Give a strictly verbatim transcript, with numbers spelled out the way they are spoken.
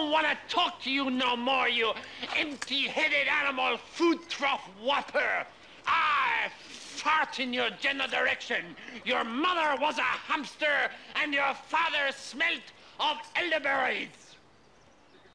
don't want to talk to you no more, you empty-headed animal food trough whopper. I fart in your general direction. Your mother was a hamster, and your father smelt of elderberries.